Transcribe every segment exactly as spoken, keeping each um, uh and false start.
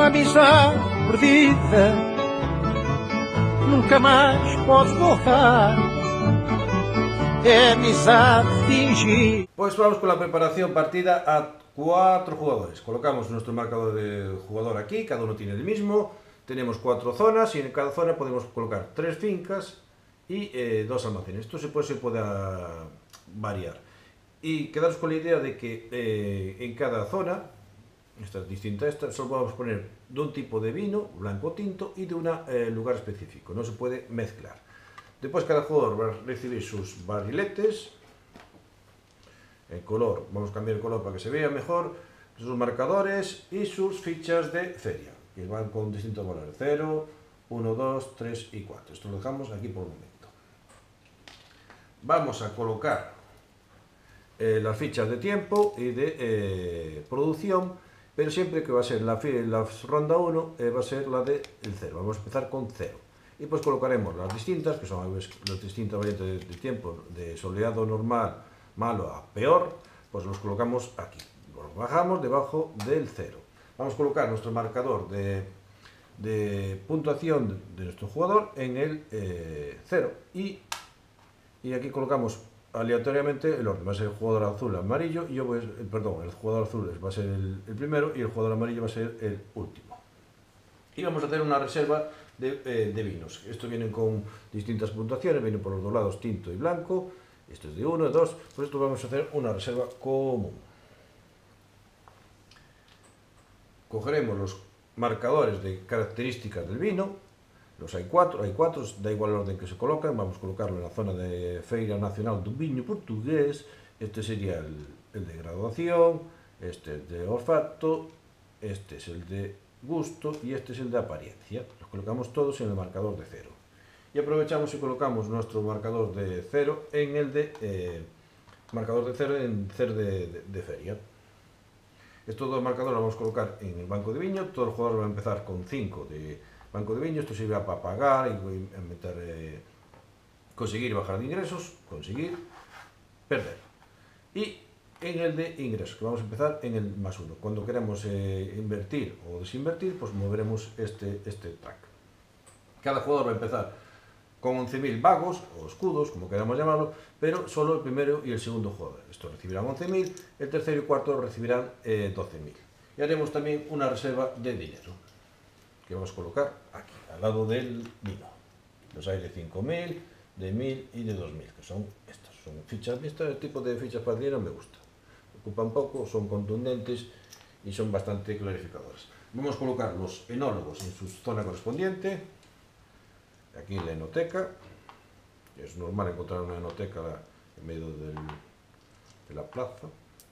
amizade perdida nunca mais pode voltar. É amizade fingida. Pues vamos con la preparación partida a cuatro jugadores. Colocamos nuestro marcador de jugador aquí, cada uno tiene el mismo. Tenemos cuatro zonas y en cada zona podemos colocar tres fincas y eh, dos almacenes. Esto se puede, se puede variar. Y quedaros con la idea de que eh, en cada zona, esta es distinta a esta, solo vamos a poner de un tipo de vino, blanco o tinto, y de un eh, lugar específico. No se puede mezclar. Después cada jugador va a recibir sus barriletes. El color, vamos a cambiar el color para que se vea mejor. Sus marcadores y sus fichas de feria, que van con distintos valores: cero, uno, dos, tres y cuatro. Esto lo dejamos aquí por un momento. Vamos a colocar eh, las fichas de tiempo y de eh, producción, pero siempre que va a ser la, la ronda uno, eh, va a ser la de el cero. Vamos a empezar con cero. Y pues colocaremos las distintas, que son las distintas variantes de, de tiempo, de soleado normal, malo a peor, pues los colocamos aquí. Los bajamos debajo del cero. Vamos a colocar nuestro marcador de, de puntuación de, de nuestro jugador en el eh, cero. Y, y aquí colocamos aleatoriamente el orden. Va a ser el jugador azul amarillo, y yo voy, perdón, el jugador azul va a ser el, el primero y el jugador amarillo va a ser el último. Y vamos a hacer una reserva de, eh, de vinos. Estos vienen con distintas puntuaciones, vienen por los dos lados, tinto y blanco. Esto es de uno, de dos, por esto vamos a hacer una reserva común. Cogeremos los marcadores de características del vino, los hay cuatro, hay cuatro, da igual el orden que se colocan, vamos a colocarlo en la zona de Feira Nacional do Viño Portugués. Este sería el, el de graduación, este es de olfato, este es el de gusto y este es el de apariencia. Los colocamos todos en el marcador de cero. Y aprovechamos y colocamos nuestro marcador de cero en el de eh, marcador de cero en cero de, de, de feria. Estos dos marcadores los vamos a colocar en el banco de viño. Todos los jugadores van a empezar con cinco de banco de viño. Esto sirve para pagar y meter, eh, conseguir bajar de ingresos, conseguir, perder. Y en el de ingresos, que vamos a empezar en el más uno. Cuando queramos eh, invertir o desinvertir, pues moveremos este, este track. Cada jugador va a empezar con once mil vagos o escudos, como queramos llamarlo, pero solo el primero y el segundo jugador. Estos recibirán once mil, el tercero y cuarto recibirán eh, doce mil. Y haremos también una reserva de dinero, que vamos a colocar aquí, al lado del vino. Los hay de cinco mil, de mil y de dos mil, que son estas. Son fichas, este tipo de fichas para dinero me gusta. Ocupan poco, son contundentes y son bastante clarificadoras. Vamos a colocar los enólogos en su zona correspondiente. Aquí en la enoteca, es normal encontrar una enoteca en medio del, de la plaza.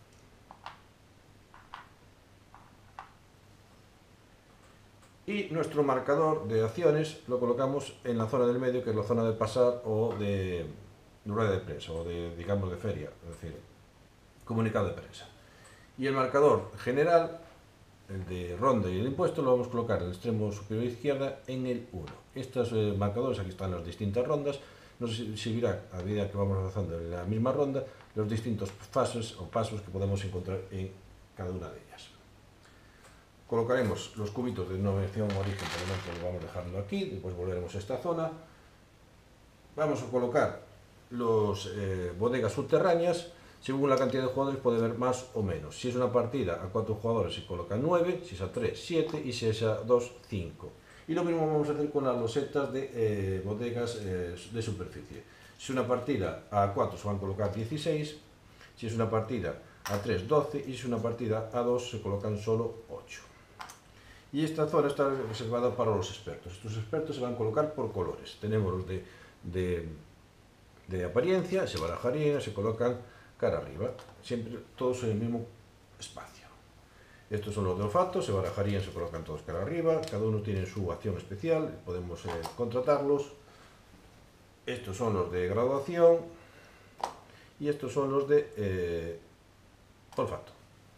Y nuestro marcador de acciones lo colocamos en la zona del medio, que es la zona de pasar o de rueda de prensa, o de, digamos, de feria, es decir, comunicado de prensa. Y el marcador general, el de ronda y el impuesto, lo vamos a colocar en el extremo superior izquierda en el uno. Estos eh, marcadores, aquí están las distintas rondas, nos servirá a medida que vamos avanzando en la misma ronda los distintos fases o pasos que podemos encontrar en cada una de ellas. Colocaremos los cubitos de denominación origen, por lo menos lo vamos dejando aquí, después volveremos a esta zona. Vamos a colocar los eh, bodegas subterráneas. Según la cantidad de jugadores puede haber más o menos. Si es una partida a cuatro jugadores se colocan nueve, si es a tres, siete y si es a dos, cinco. Y lo mismo vamos a hacer con las losetas de eh, bodegas eh, de superficie. Si es una partida a cuatro se van a colocar dieciséis, si es una partida a tres, doce y si es una partida a dos se colocan solo ocho. Y esta zona está reservada para los expertos. Estos expertos se van a colocar por colores. Tenemos los de, de, de apariencia, se barajarían, se colocan cara arriba, siempre todos en el mismo espacio. Estos son los de olfato, se barajarían, se colocan todos cara arriba, cada uno tiene su acción especial, podemos eh, contratarlos. Estos son los de graduación y estos son los de eh, olfato.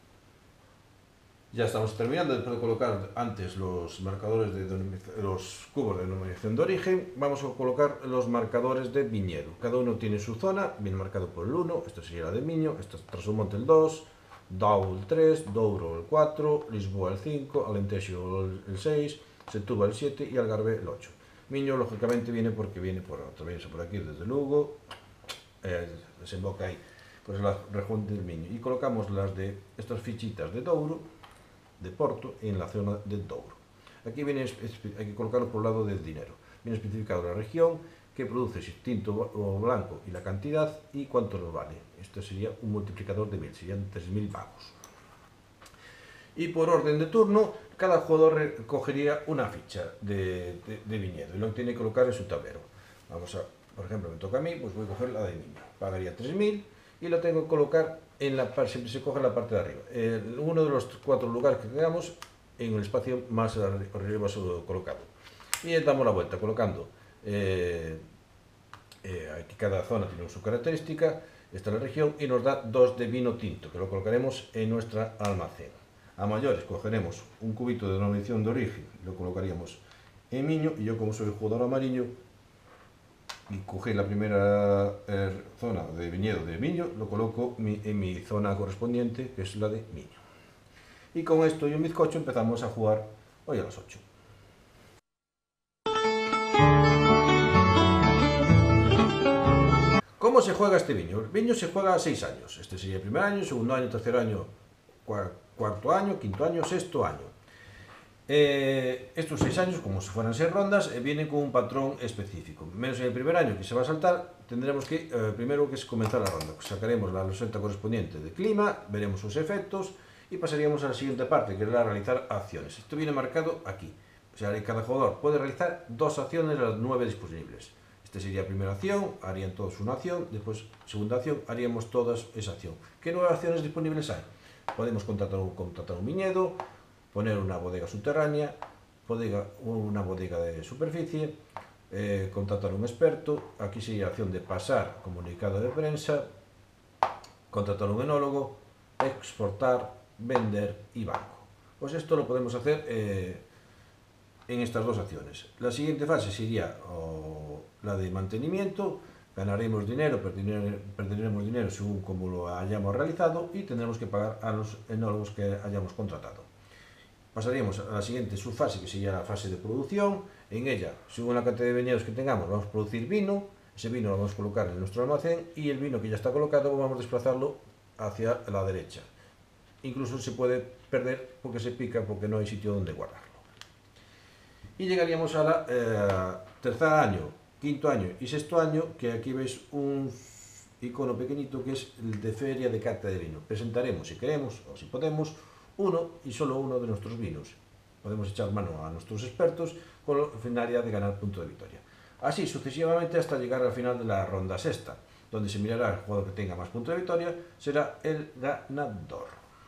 Ya estamos terminando. Después de colocar antes los marcadores de los cubos de denominación de origen, vamos a colocar los marcadores de viñedo. Cada uno tiene su zona, bien marcado por el uno, esto sería la de viño, esto es Trasomonte el dos, Dau el tres, Douro el cuatro, Lisboa el cinco, Alentejo el seis, Setúbal el siete y Algarve el ocho. Miño, lógicamente, viene porque viene por también por aquí desde Lugo, eh, desemboca ahí, pues la región del Miño. Y colocamos las de estas fichitas de Douro, de Porto, en la zona de Douro. Aquí viene, hay que colocarlo por el lado del dinero. Viene especificado la región, qué produce, si tinto o blanco y la cantidad y cuánto nos vale. Esto sería un multiplicador de mil, serían tres mil pavos. Y por orden de turno, cada jugador cogería una ficha de, de, de viñedo y lo tiene que colocar en su tablero. Vamos a, por ejemplo, me toca a mí, pues voy a coger la de niño. Pagaría tres mil y lo tengo que colocar en la parte, siempre se coge en la parte de arriba. En uno de los cuatro lugares que tengamos en el espacio más arriba colocado. Y damos la vuelta colocando. Eh, eh, aquí cada zona tiene su característica, esta es la región y nos da dos de vino tinto que lo colocaremos en nuestra almacén. A mayores cogeremos un cubito de denominación de origen, lo colocaríamos en Miño y yo, como soy jugador amarillo y cogí la primera eh, zona de viñedo de Miño, lo coloco mi, en mi zona correspondiente, que es la de Miño. Y con esto y un bizcocho empezamos a jugar hoy a las ocho. ¿Cómo se juega este viño? El viño se juega a seis años. Este sería el primer año, segundo año, tercer año, cuarto año, quinto año, sexto año. Eh, estos seis años, como si fueran seis rondas, eh, vienen con un patrón específico. Menos en el primer año, que se va a saltar, tendremos que, eh, primero que es comenzar la ronda. Pues sacaremos la loseta correspondiente de clima, veremos sus efectos y pasaríamos a la siguiente parte, que es la realizar acciones. Esto viene marcado aquí. O sea, cada jugador puede realizar dos acciones de las nueve disponibles. Esta sería primera acción, harían todos una acción, después segunda acción, haríamos todas esa acción. ¿Qué nueve acciones disponibles hay? Podemos contratar un, contratar un viñedo, poner una bodega subterránea, bodega, una bodega de superficie, eh, contratar un experto, aquí sería acción de pasar comunicado de prensa, contratar un enólogo, exportar, vender y banco. Pues esto lo podemos hacer eh, en estas dos acciones. La siguiente fase sería oh, la de mantenimiento, ganaremos dinero, perderemos dinero según como lo hayamos realizado y tendremos que pagar a los enólogos que hayamos contratado. Pasaríamos a la siguiente subfase, que sería la fase de producción. En ella, según la cantidad de viñedos que tengamos, vamos a producir vino, ese vino lo vamos a colocar en nuestro almacén y el vino que ya está colocado vamos a desplazarlo hacia la derecha. Incluso se puede perder porque se pica, porque no hay sitio donde guardarlo. Y llegaríamos a la eh, tercer año, quinto año y sexto año, que aquí veis un icono pequeñito que es el de feria de carta de vino. Presentaremos, si queremos o si podemos, uno y solo uno de nuestros vinos. Podemos echar mano a nuestros expertos con la finalidad de ganar punto de victoria. Así sucesivamente hasta llegar al final de la ronda sexta, donde se mirará el jugador que tenga más puntos de victoria, será el ganador.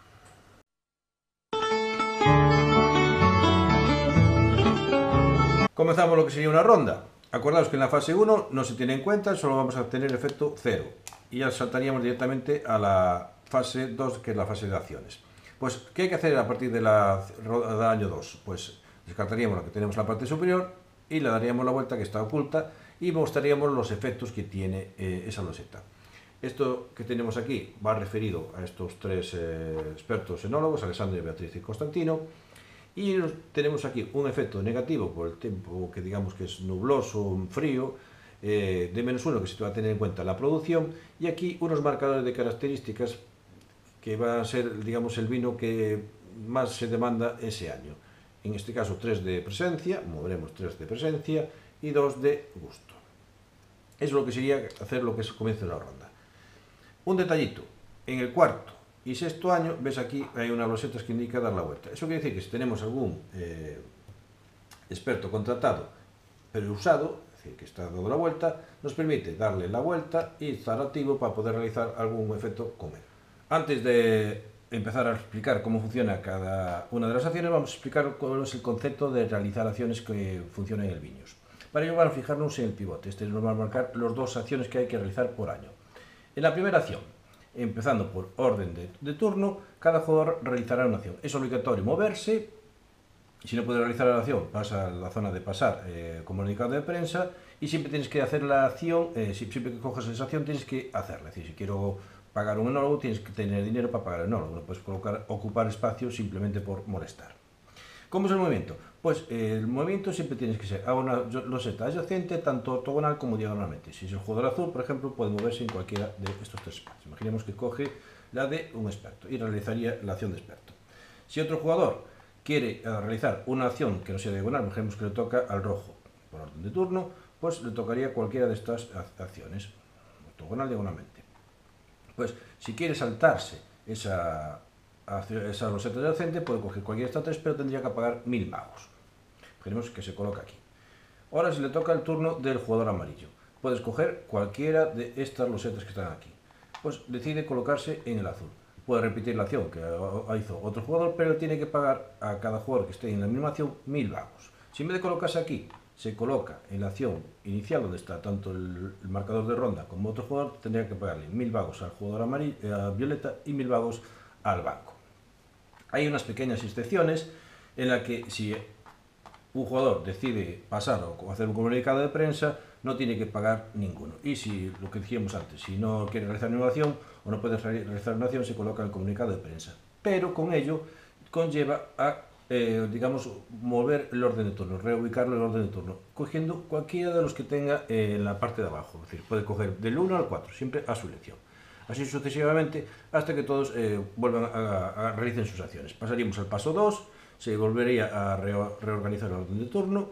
Comenzamos lo que sería una ronda. Acordaos que en la fase uno no se tiene en cuenta, solo vamos a tener efecto cero. Y ya saltaríamos directamente a la fase dos, que es la fase de acciones. Pues, ¿qué hay que hacer a partir de la, del año dos? Pues descartaríamos lo que tenemos en la parte superior y le daríamos la vuelta, que está oculta, y mostraríamos los efectos que tiene eh, esa loseta. Esto que tenemos aquí va referido a estos tres eh, expertos enólogos, Alessandro, Beatriz y Constantino. Y tenemos aquí un efecto negativo por el tiempo que digamos que es nubloso, frío, eh, de menos uno, que se va a tener en cuenta la producción, y aquí unos marcadores de características que va a ser, digamos, el vino que más se demanda ese año. En este caso tres de presencia, moveremos tres de presencia y dos de gusto. Eso es lo que sería hacer lo que es comienzo de la ronda. Un detallito, en el cuarto y sexto año, ves aquí, hay unas losetas que indica dar la vuelta. Eso quiere decir que si tenemos algún eh, experto contratado, pero usado, es decir, que está dando la vuelta, nos permite darle la vuelta y estar activo para poder realizar algún efecto con él. Antes de empezar a explicar cómo funciona cada una de las acciones, vamos a explicar cuál es el concepto de realizar acciones que funcionan en el viños. Para ello vamos a fijarnos en el pivote. Este nos va a marcar las dos acciones que hay que realizar por año. En la primera acción, empezando por orden de, de turno, cada jugador realizará una acción. Es obligatorio moverse. Si no puede realizar la acción, pasa a la zona de pasar eh, comunicado de prensa, y siempre tienes que hacer la acción, eh, siempre que coges esa acción tienes que hacerla. Es decir, si quiero pagar un enólogo tienes que tener dinero para pagar el enólogo, no puedes colocar, ocupar espacio simplemente por molestar. ¿Cómo es el movimiento? Pues eh, el movimiento siempre tienes que ser a una loseta adyacente, tanto ortogonal como diagonalmente. Si es el jugador azul, por ejemplo, puede moverse en cualquiera de estos tres espacios. Imaginemos que coge la de un experto y realizaría la acción de experto. Si otro jugador quiere realizar una acción que no sea diagonal, imaginemos que le toca al rojo por orden de turno, pues le tocaría cualquiera de estas acciones, ortogonal, diagonalmente. Pues si quiere saltarse esa, esa roseta adyacente, puede coger cualquiera de estas tres, pero tendría que pagar mil magos. Imaginemos que se coloca aquí. Ahora, si le toca el turno del jugador amarillo, puede escoger cualquiera de estas rosetas que están aquí. Pues decide colocarse en el azul. Puede repetir la acción que hizo otro jugador, pero tiene que pagar a cada jugador que esté en la misma acción mil magos. Si en vez de colocarse aquí, se coloca en la acción inicial donde está tanto el, el marcador de ronda como otro jugador, tendría que pagarle mil magos al jugador amarillo, eh, violeta y mil magos al banco. Hay unas pequeñas excepciones en las que si un jugador decide pasar o hacer un comunicado de prensa, no tiene que pagar ninguno. Y si, lo que dijimos antes, si no quiere realizar ninguna acción o no puede realizar una acción, se coloca el comunicado de prensa. Pero con ello conlleva a, eh, digamos, mover el orden de turno, reubicarlo en el orden de turno, cogiendo cualquiera de los que tenga eh, en la parte de abajo. Es decir, puede coger del uno al cuatro, siempre a su elección. Así sucesivamente, hasta que todos eh, vuelvan a, a realizar sus acciones. Pasaríamos al paso dos, se volvería a re reorganizar el orden de turno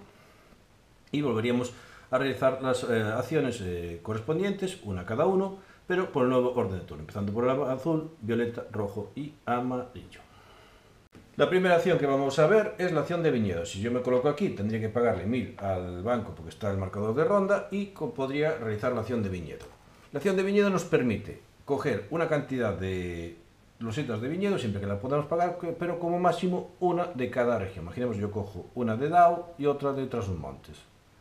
y volveríamos a realizar las eh, acciones eh, correspondientes, una cada uno, pero por el nuevo orden de turno, empezando por el azul, violeta, rojo y amarillo. La primera acción que vamos a ver es la acción de viñedo. Si yo me coloco aquí, tendría que pagarle mil al banco porque está el marcador de ronda y podría realizar la acción de viñedo. La acción de viñedo nos permite coger una cantidad de losetas de viñedo, siempre que la podamos pagar, pero como máximo una de cada región. Imaginemos yo cojo una de Dao y otra de Trasmontes.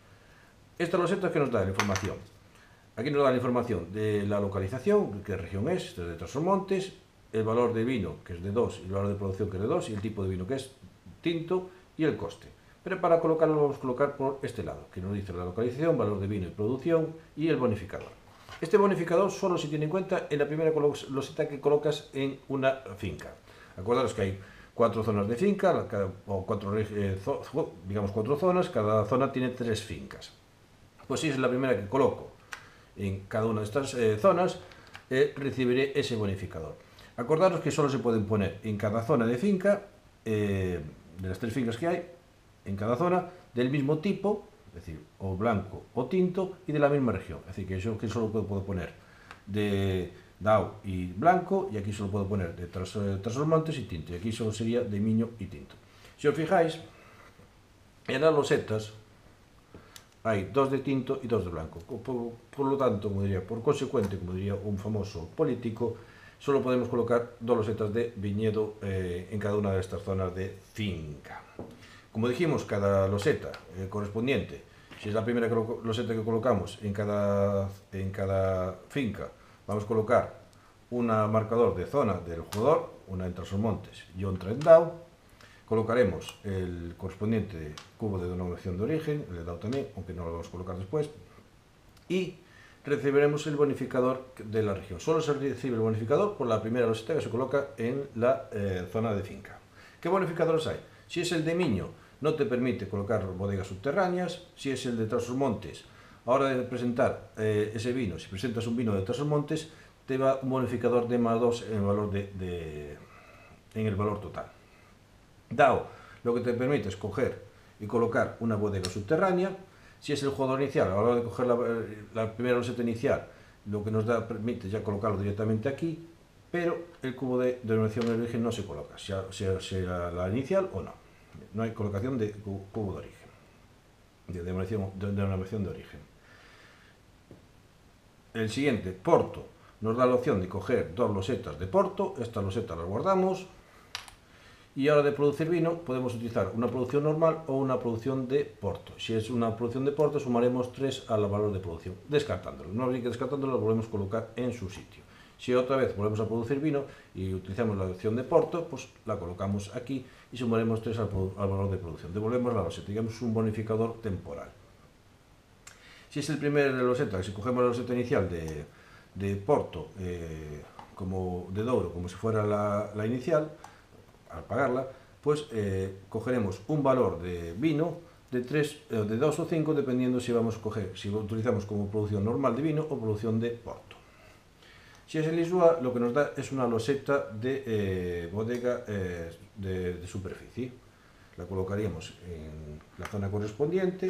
Esta loseta que nos da la información. Aquí nos da la información de la localización, qué región es, esto es de Trasmontes, el valor de vino, que es de dos, y el valor de producción, que es de dos, y el tipo de vino, que es tinto, y el coste. Pero para colocarlo lo vamos a colocar por este lado, que nos dice la localización, valor de vino y producción, y el bonificador. Este bonificador solo se tiene en cuenta en la primera loseta que colocas en una finca. Acordaros que hay cuatro zonas de finca, o cuatro, eh, digamos cuatro zonas, cada zona tiene tres fincas. Pues si es la primera que coloco en cada una de estas eh, zonas, eh, recibiré ese bonificador. Acordaros que solo se pueden poner en cada zona de finca, eh, de las tres fincas que hay, en cada zona, del mismo tipo, es decir, o blanco o tinto, y de la misma región. Es decir, que yo que solo puedo, puedo poner de Dao y blanco, y aquí solo puedo poner de Trasmontes y tinto, y aquí solo sería de Miño y tinto. Si os fijáis, en las losetas hay dos de tinto y dos de blanco. Por, por lo tanto, como diría, por consecuente, como diría un famoso político, solo podemos colocar dos losetas de viñedo eh, en cada una de estas zonas de finca. Como dijimos, cada loseta eh, correspondiente, si es la primera loseta que colocamos en cada, en cada finca, vamos a colocar un marcador de zona del jugador, una en Trasmontes y otra en Dao. Colocaremos el correspondiente cubo de denominación de origen, el de Dao también, aunque no lo vamos a colocar después, y recibiremos el bonificador de la región. Solo se recibe el bonificador por la primera loseta que se coloca en la eh, zona de finca. ¿Qué bonificadores hay? Si es el de Miño, no te permite colocar bodegas subterráneas. Si es el de Trasmontes, a la hora de presentar eh, ese vino, si presentas un vino de Trasmontes, te va un bonificador de más dos en el valor, de, de, en el valor total. Dao, lo que te permite es coger y colocar una bodega subterránea. Si es el jugador inicial, a la hora de coger la, la primera loseta inicial, lo que nos da, permite ya colocarlo directamente aquí, pero el cubo de denominación de origen no se coloca, sea, sea, sea la inicial o no. No hay colocación de cubo de origen, de denominación de, denominación de origen. El siguiente, Porto, nos da la opción de coger dos losetas de Porto. Estas losetas las guardamos. Y a la hora de producir vino, podemos utilizar una producción normal o una producción de Porto. Si es una producción de Porto, sumaremos tres al valor de producción, descartándolo. No habría que descartándolo, lo volvemos a colocar en su sitio. Si otra vez volvemos a producir vino y utilizamos la opción de Porto, pues la colocamos aquí y sumaremos tres al, al valor de producción. Devolvemos la loseta, digamos un bonificador temporal. Si es el primer loseta, si cogemos la loseta inicial de, de Porto, eh, como de Douro, como si fuera la, la inicial, al pagarla, pues eh, cogeremos un valor de vino de tres, eh, de dos o cinco, dependiendo si vamos a coger, si lo utilizamos como producción normal de vino o producción de porto. Si es el Lisboa, lo que nos da es una loseta de eh, bodega eh, de, de superficie. La colocaríamos en la zona correspondiente,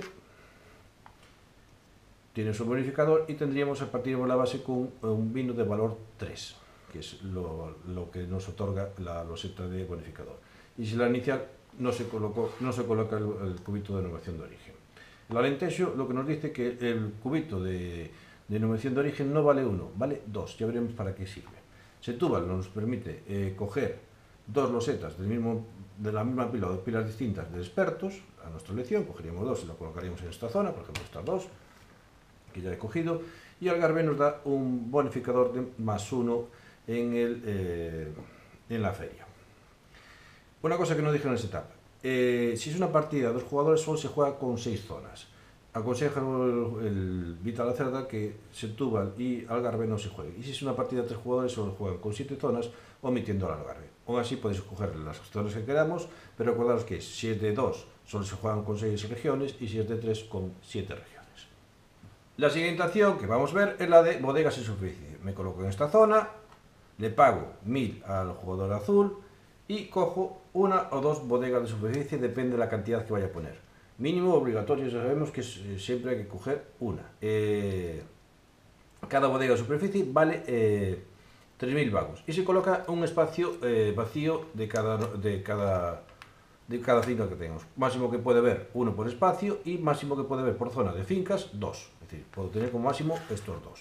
tiene su bonificador y tendríamos a partir de la base con un vino de valor tres, que es lo, lo que nos otorga la loseta de bonificador. Y si la inicial no se, colocó, no se coloca el, el cubito de denominación de origen. El Alentejo lo que nos dice que el cubito de denominación de origen no vale uno, vale dos. Ya veremos para qué sirve. Setúbal nos permite eh, coger dos losetas del mismo, de la misma pila o de pilas distintas de expertos a nuestra elección, cogeríamos dos y la colocaríamos en esta zona, por ejemplo estas dos, que ya he cogido, y Algarve nos da un bonificador de más uno en, el, eh, en la feria. Una cosa que no dije en esta etapa, eh, si es una partida de dos jugadores solo se juega con seis zonas. Aconseja el, el Vital Lacerda que Setúbal y Algarve no se jueguen. Y si es una partida de tres jugadores solo juegan con siete zonas, omitiendo al Algarve. Aún así podéis escoger las zonas que queramos, pero acordaros que si es de dos solo se juegan con seis regiones y si es de tres con siete regiones. La siguiente acción que vamos a ver es la de bodegas en superficie. Me coloco en esta zona, le pago mil al jugador azul y cojo una o dos bodegas de superficie, depende de la cantidad que vaya a poner. Mínimo obligatorio, ya sabemos que siempre hay que coger una. Eh, cada bodega de superficie vale eh, tres mil vagos y se coloca un espacio eh, vacío de cada, de, cada, de cada finca que tengamos. Máximo que puede haber uno por espacio y máximo que puede haber por zona de fincas dos. Es decir, puedo tener como máximo estos dos.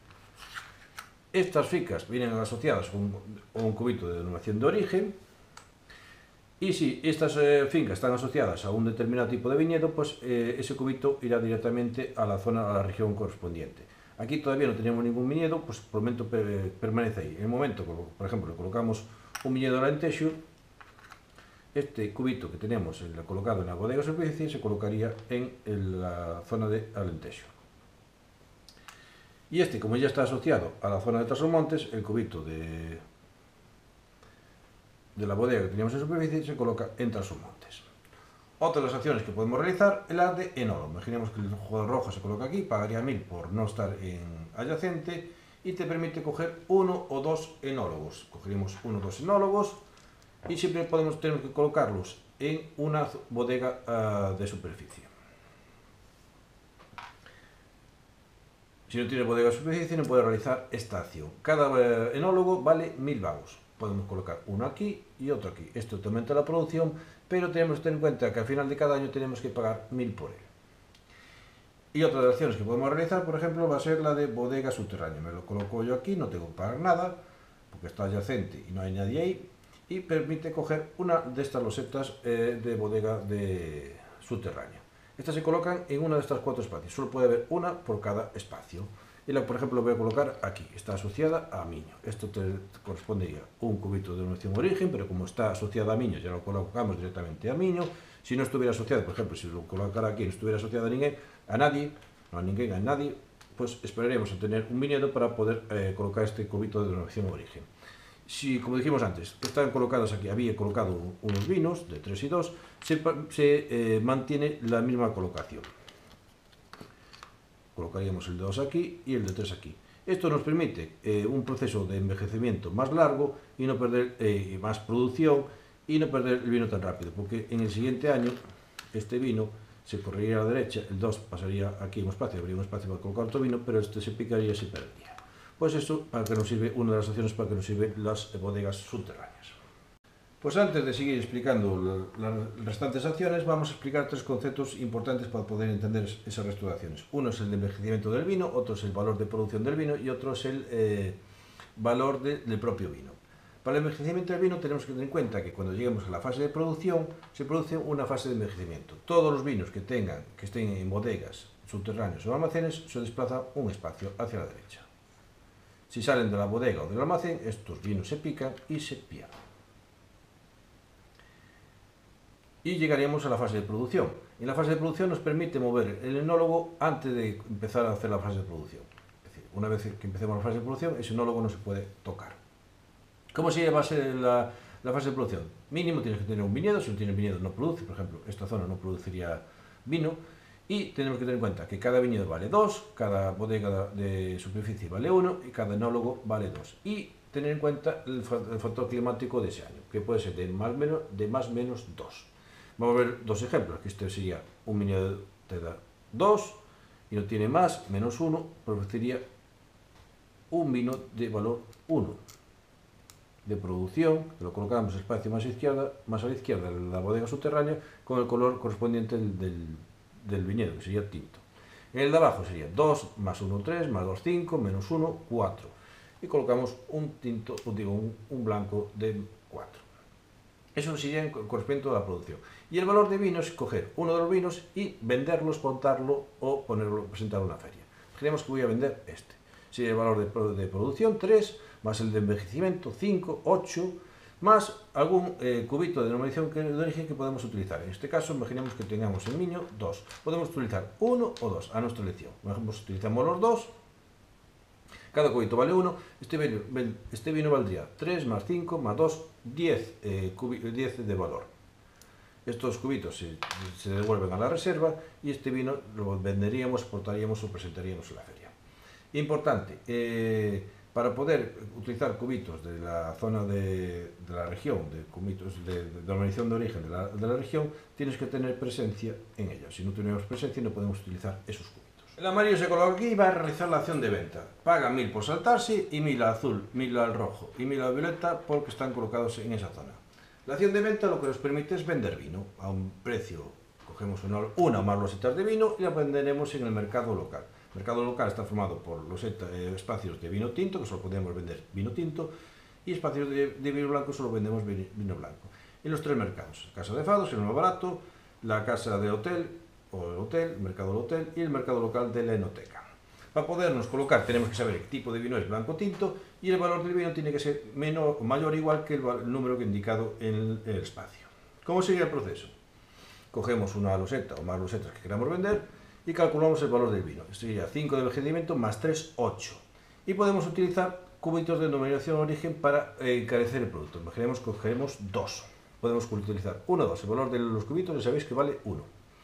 Estas fincas vienen asociadas con un cubito de denominación de origen. Y si estas eh, fincas están asociadas a un determinado tipo de viñedo, pues eh, ese cubito irá directamente a la zona, a la región correspondiente. Aquí todavía no tenemos ningún viñedo, pues por el momento per, permanece ahí. En el momento, por ejemplo, le colocamos un viñedo Alentejo, este cubito que tenemos en la, colocado en la bodega de superficie se colocaría en, en la zona de Alentejo. Y este, como ya está asociado a la zona de Trasmontes, el cubito de... de la bodega que teníamos en superficie se coloca en Trasmontes. Otra de las acciones que podemos realizar es la de enólogo. Imaginemos que el jugador rojo se coloca aquí, pagaría mil por no estar en adyacente y te permite coger uno o dos enólogos. Cogeríamos uno o dos enólogos y siempre podemos tener que colocarlos en una bodega uh, de superficie. Si no tiene bodega de superficie no puede realizar esta acción. Cada uh, enólogo vale mil vagos. Podemos colocar uno aquí y otro aquí. Esto te aumenta la producción, pero tenemos que tener en cuenta que al final de cada año tenemos que pagar mil por él. Y otra de las acciones que podemos realizar, por ejemplo, va a ser la de bodega subterránea. Me lo coloco yo aquí, no tengo que pagar nada, porque está adyacente y no hay nadie ahí, y permite coger una de estas losetas eh, de bodega de subterránea. Estas se colocan en una de estas cuatro espacios. Solo puede haber una por cada espacio. Y la, por ejemplo, lo voy a colocar aquí, está asociada a Miño. Esto te correspondería un cubito de denominación de origen, pero como está asociada a Miño, ya lo colocamos directamente a Miño. Si no estuviera asociado, por ejemplo, si lo colocara aquí, no estuviera asociado a, ninguén, a nadie, no a ninguén, a nadie, pues esperaríamos a tener un viñedo para poder eh, colocar este cubito de denominación de origen. Si, como dijimos antes, están colocados aquí, había colocado unos vinos de tres y dos, se, se eh, mantiene la misma colocación. Colocaríamos el de dos aquí y el de tres aquí. Esto nos permite eh, un proceso de envejecimiento más largo y no perder eh, más producción y no perder el vino tan rápido, porque en el siguiente año este vino se correría a la derecha, el dos pasaría aquí en un espacio, habría un espacio para colocar otro vino, pero este se picaría y se perdería. Pues eso, para que nos sirve, una de las acciones para que nos sirven las bodegas subterráneas. Pues antes de seguir explicando las restantes acciones, vamos a explicar tres conceptos importantes para poder entender esas resto de acciones. Uno es el de envejecimiento del vino, otro es el valor de producción del vino y otro es el eh, valor de, del propio vino. Para el envejecimiento del vino tenemos que tener en cuenta que cuando lleguemos a la fase de producción, se produce una fase de envejecimiento. Todos los vinos que, tengan, que estén en bodegas, subterráneos o almacenes, se desplazan un espacio hacia la derecha. Si salen de la bodega o del almacén, estos vinos se pican y se pierden. Y llegaríamos a la fase de producción. En la fase de producción nos permite mover el enólogo antes de empezar a hacer la fase de producción. Es decir, una vez que empecemos la fase de producción, ese enólogo no se puede tocar. ¿Cómo sería va a ser la, la fase de producción? Mínimo tienes que tener un viñedo, si no tienes viñedo no produce, por ejemplo, esta zona no produciría vino, y tenemos que tener en cuenta que cada viñedo vale dos, cada bodega de superficie vale uno y cada enólogo vale dos. Y tener en cuenta el, el factor climático de ese año, que puede ser de más menos, de más menos dos. Vamos a ver dos ejemplos, que este sería un viñedo te da dos y no tiene más, menos uno, produciría un vino de valor uno. De producción, lo colocamos el espacio más, izquierda, más a la izquierda de la bodega subterránea con el color correspondiente del, del, del viñedo, que sería tinto. En el de abajo sería dos más uno, tres, más dos, cinco, menos uno, cuatro. Y colocamos un tinto, digo, un, un blanco de cuatro. Eso sería correspondiente a la producción. Y el valor de vino es coger uno de los vinos y venderlo, exportarlo o ponerlo, presentarlo en una feria. Imaginemos que voy a vender este. Sería el valor de, de producción tres, más el de envejecimiento cinco, ocho, más algún eh, cubito de denominación de origen que podemos utilizar. En este caso, imaginemos que tengamos en viño dos. Podemos utilizar uno o dos a nuestra elección. Por ejemplo, utilizamos los dos. Cada cubito vale uno. Este vino, este vino valdría tres más cinco más dos, diez, eh, diez de valor. Estos cubitos se, se devuelven a la reserva y este vino lo venderíamos, exportaríamos o presentaríamos en la feria. Importante, eh, para poder utilizar cubitos de la zona de, de la región, de cubitos de, de denominación de origen de la, de la región, tienes que tener presencia en ella. Si no tenemos presencia no podemos utilizar esos cubitos. El amarillo se coloca aquí y va a realizar la acción de venta. Paga mil por saltarse y mil al azul, mil al rojo y mil al violeta porque están colocados en esa zona. La acción de venta lo que nos permite es vender vino a un precio. Cogemos una, una o más losetas de vino y la venderemos en el mercado local. El mercado local está formado por loseta, eh, espacios de vino tinto, que solo podemos vender vino tinto, y espacios de, de vino blanco, solo vendemos vino, vino blanco. En los tres mercados, Casa de Fados, el más barato, la casa de hotel, o el hotel, el mercado del hotel, y el mercado local de la enoteca. Para podernos colocar tenemos que saber qué tipo de vino es blanco tinto, y el valor del vino tiene que ser menor o mayor o igual que el, el número que he indicado en el, el espacio. ¿Cómo sería el proceso? Cogemos una loseta o más losetas que queramos vender, y calculamos el valor del vino. Esto sería cinco de envejecimiento más tres, ocho. Y podemos utilizar cubitos de denominación de origen para eh, encarecer el producto. Imaginemos que cogeremos dos. Podemos utilizar uno o dos. El valor de los cubitos ya sabéis que vale uno.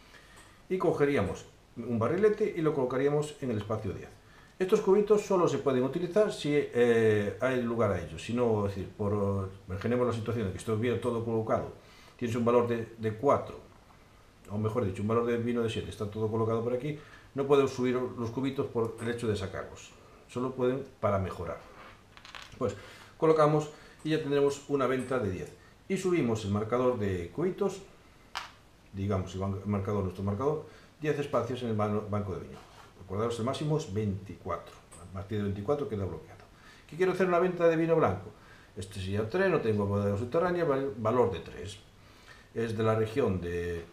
Y cogeríamos un barrilete y lo colocaríamos en el espacio diez. Estos cubitos solo se pueden utilizar si eh, hay lugar a ellos. Si no, es decir, por, imaginemos la situación de que esto bien todo colocado, tienes un valor de, de cuatro, o mejor dicho, un valor de vino de siete, está todo colocado por aquí, no podemos subir los cubitos por el hecho de sacarlos, solo pueden para mejorar. Pues colocamos y ya tendremos una venta de diez. Y subimos el marcador de cubitos, digamos el marcador, nuestro marcador, diez espacios en el banco de vino. Recordaros, el máximo es veinticuatro, a partir de veinticuatro queda bloqueado. ¿Qué quiero hacer una venta de vino blanco? Este sería tres, no tengo bodega subterránea, valor de tres. Es de la región de...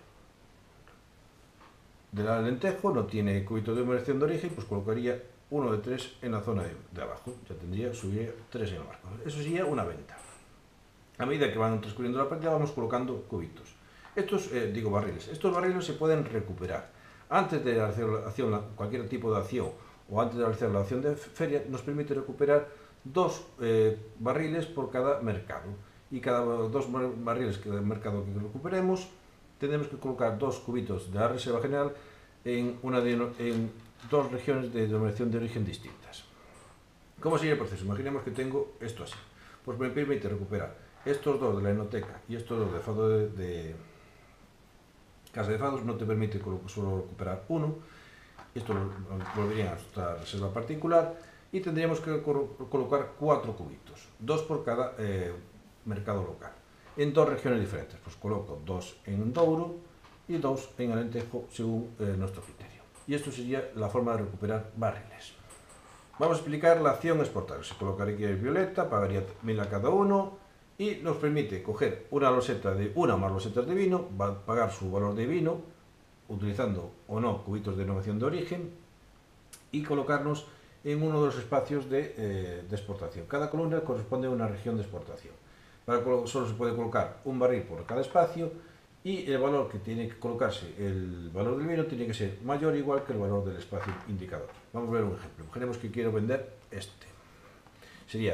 del Alentejo, no tiene cubito de denominación de origen, pues colocaría uno de tres en la zona de, de abajo, ya tendría, subiría tres en el marco. Eso sería una venta. A medida que van transcurriendo la partida vamos colocando cubitos. Estos, eh, digo barriles, estos barriles se pueden recuperar. Antes de hacer la acción, cualquier tipo de acción o antes de realizar la acción de feria, nos permite recuperar dos eh, barriles por cada mercado. Y cada dos barriles que del mercado que recuperemos, tendremos que colocar dos cubitos de la reserva general en, una de, en dos regiones de denominación de origen distintas. ¿Cómo sería el proceso? Imaginemos que tengo esto así. Pues me permite recuperar estos dos de la enoteca y estos dos de Fado de, de Casa de Fados. No te permite solo recuperar uno. Esto lo volvería a nuestra reserva particular y tendríamos que colocar cuatro cubitos, dos por cada eh, mercado local, en dos regiones diferentes. Pues coloco dos en Douro y dos en Alentejo según eh, nuestro criterio. Y esto sería la forma de recuperar barriles. Vamos a explicar la acción exportar. Se colocaría aquí el violeta, pagaría mil a cada uno y nos permite coger una loseta de una o más losetas de vino, va a pagar su valor de vino, utilizando o no cubitos de denominación de origen y colocarnos en uno de los espacios de, eh, de exportación. Cada columna corresponde a una región de exportación. Para solo se puede colocar un barril por cada espacio y el valor que tiene que colocarse, el valor del vino, tiene que ser mayor o igual que el valor del espacio indicador. Vamos a ver un ejemplo. Imaginemos que quiero vender este. Sería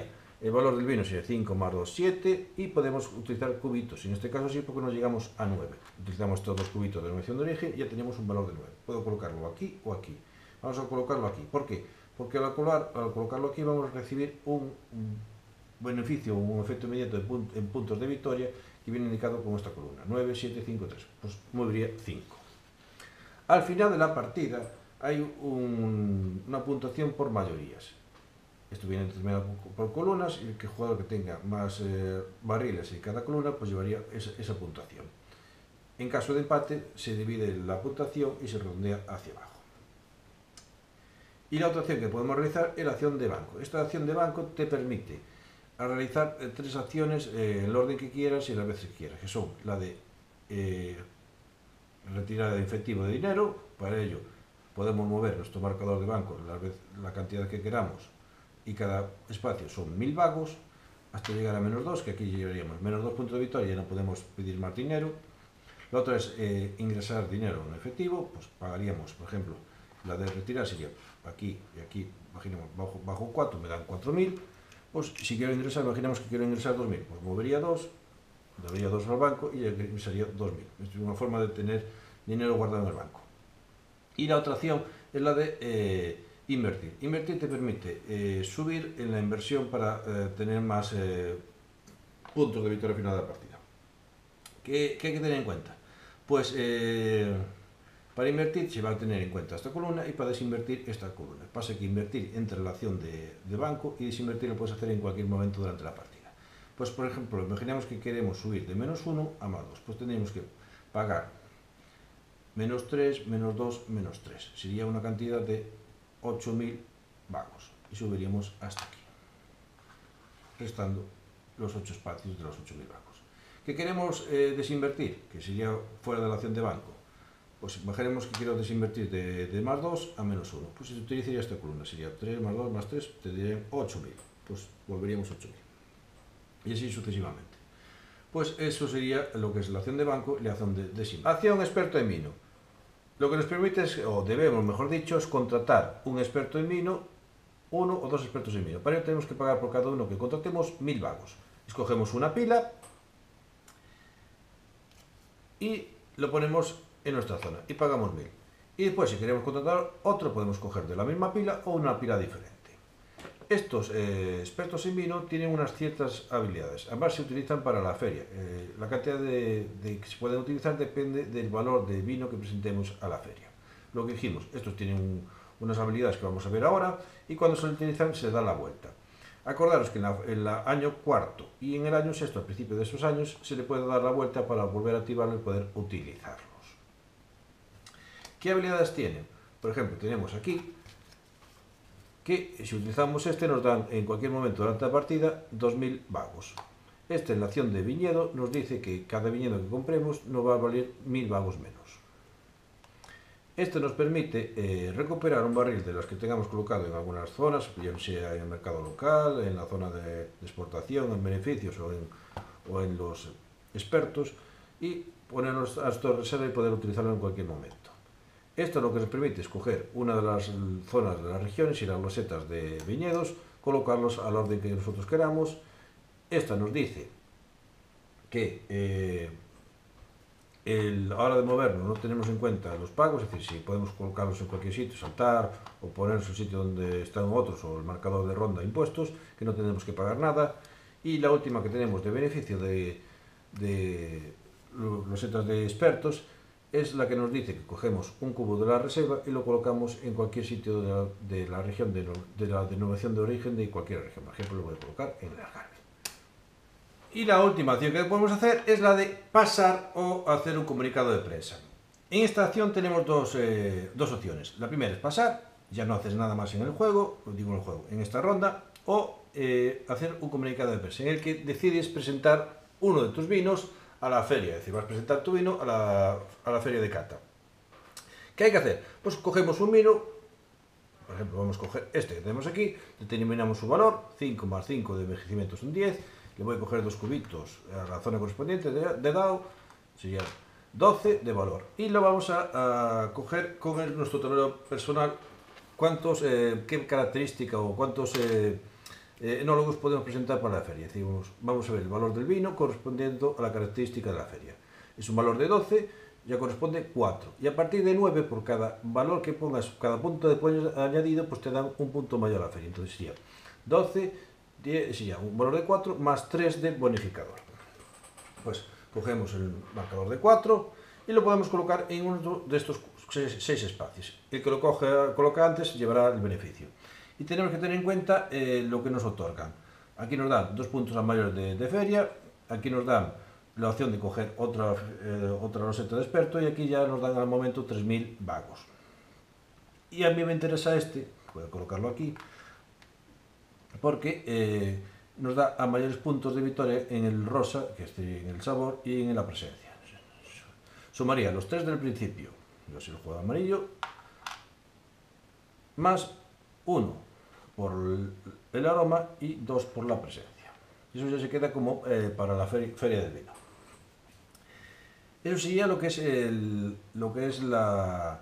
El valor del vino sería cinco más dos, siete, y podemos utilizar cubitos. En este caso sí, porque nos llegamos a nueve. Utilizamos estos dos cubitos de denominación de origen y ya tenemos un valor de nueve. Puedo colocarlo aquí o aquí. Vamos a colocarlo aquí. ¿Por qué? Porque al, colar, al colocarlo aquí vamos a recibir un, un beneficio, un efecto inmediato de punt en puntos de victoria que viene indicado con esta columna. nueve, siete, cinco, tres. Pues movería cinco. Al final de la partida hay un, una puntuación por mayorías. Esto viene determinado por columnas y el que jugador que tenga más eh, barriles en cada columna pues llevaría esa, esa puntuación. En caso de empate se divide la puntuación y se redondea hacia abajo. Y la otra acción que podemos realizar es la acción de banco. Esta acción de banco te permite a realizar eh, tres acciones eh, en el orden que quieras y las veces que quieras, que son la de eh, retirada de efectivo de dinero. Para ello podemos mover nuestro marcador de banco la, vez, la cantidad que queramos, y cada espacio son mil vagos, hasta llegar a menos dos, que aquí llegaríamos menos dos puntos de victoria, ya no podemos pedir más dinero. La otra es eh, ingresar dinero en efectivo, pues pagaríamos, por ejemplo, la de retirar sería aquí y aquí, imaginemos, bajo, bajo cuatro, me dan cuatro mil, pues si quiero ingresar, imaginemos que quiero ingresar dos mil, pues movería dos, daría dos al banco y ingresaría dos mil. Es una forma de tener dinero guardado en el banco. Y la otra opción es la de eh, invertir. Invertir te permite eh, subir en la inversión para eh, tener más eh, puntos de victoria al final de la partida. ¿Qué, ¿Qué hay que tener en cuenta? Pues eh, para invertir se va a tener en cuenta esta columna, y para desinvertir esta columna. Pasa que invertir entra en la acción de, de banco, y desinvertir lo puedes hacer en cualquier momento durante la partida. Pues por ejemplo, imaginemos que queremos subir de menos uno a más dos, pues tendríamos que pagar menos tres, menos dos, menos tres. Sería una cantidad de ocho mil vagos, y subiríamos hasta aquí, restando los ocho espacios de los ocho mil vagos. ¿Qué queremos eh, desinvertir? Que sería fuera de la acción de banco. Pues imaginemos que quiero desinvertir de, de más dos a menos uno. Pues se utilizaría esta columna, sería tres más dos más tres, tendrían ocho mil. Pues volveríamos ocho mil. Y así sucesivamente. Pues eso sería lo que es la acción de banco y la acción de desinvertir. Acción experto en vino. Lo que nos permite es, o debemos, mejor dicho, es contratar un experto en vino, uno o dos expertos en vino. Para ello tenemos que pagar por cada uno que contratemos mil vagos. Escogemos una pila y lo ponemos en nuestra zona y pagamos mil. Y después, si queremos contratar otro, podemos coger de la misma pila o una pila diferente. Estos eh, expertos en vino tienen unas ciertas habilidades. Además se utilizan para la feria. Eh, la cantidad de, de que se pueden utilizar depende del valor de vino que presentemos a la feria. Lo que dijimos, estos tienen un, unas habilidades que vamos a ver ahora, y cuando se utilizan se da la vuelta. Acordaros que en el año cuarto y en el año sexto, al principio de esos años, se le puede dar la vuelta para volver a activarlo y poder utilizarlos. ¿Qué habilidades tienen? Por ejemplo, tenemos aquí que si utilizamos este nos dan en cualquier momento durante la partida dos mil vagos. Este en la acción de viñedo nos dice que cada viñedo que compremos nos va a valer mil vagos menos. Esto nos permite eh, recuperar un barril de los que tengamos colocado en algunas zonas, ya sea en el mercado local, en la zona de, de exportación, en beneficios o en, o en los expertos, y ponernos a esto reserva y poder utilizarlo en cualquier momento. Esto lo que nos permite es coger una de las zonas de las regiones y las losetas de viñedos, colocarlos al orden que nosotros queramos. Esta nos dice que eh, el, a la hora de movernos no tenemos en cuenta los pagos, es decir, si podemos colocarlos en cualquier sitio, saltar o ponernos en el sitio donde están otros, o el marcador de ronda impuestos, que no tenemos que pagar nada. Y la última que tenemos de beneficio de, de losetas de expertos es la que nos dice que cogemos un cubo de la reserva y lo colocamos en cualquier sitio de la, de la región de, de la denominación de origen de cualquier región. Por ejemplo, lo voy a colocar en el Algarve. Y la última acción que podemos hacer es la de pasar o hacer un comunicado de prensa. En esta acción tenemos dos, eh, dos opciones. La primera es pasar, ya no haces nada más en el juego, lo digo en el juego, en esta ronda, o eh, hacer un comunicado de prensa en el que decides presentar uno de tus vinos a la feria, es decir, vas a presentar tu vino a la, a la feria de cata. ¿Qué hay que hacer? Pues cogemos un vino, por ejemplo, vamos a coger este que tenemos aquí, determinamos su valor, cinco más cinco de envejecimiento son diez, le voy a coger dos cubitos a la zona correspondiente de, de dado, sería doce de valor, y lo vamos a, a coger con el, nuestro tablero personal, cuántos, eh, qué característica o cuántos eh, eh, enólogos podemos presentar para la feria. Decimos, vamos a ver el valor del vino correspondiendo a la característica de la feria. Es un valor de doce, ya corresponde cuatro. Y a partir de nueve, por cada valor que pongas, cada punto de pones añadido, pues te dan un punto mayor a la feria. Entonces sería doce, diez, sería un valor de cuatro más tres de bonificador. Pues cogemos el marcador de cuatro y lo podemos colocar en uno de estos seis espacios. El que lo coge, coloca antes llevará el beneficio. Y tenemos que tener en cuenta eh, lo que nos otorgan. Aquí nos dan dos puntos a mayores de, de feria, aquí nos dan la opción de coger otra, eh, otra roseta de experto y aquí ya nos dan al momento tres mil vagos. Y a mí me interesa este, voy a colocarlo aquí, porque eh, nos da a mayores puntos de victoria en el rosa, que esté en el sabor y en la presencia. Sumaría los tres del principio, yo si lo juego de amarillo, más uno por el aroma y dos por la presencia. Eso ya se queda como eh, para la feria, feria del vino. Eso sería lo que es, el, lo que es la,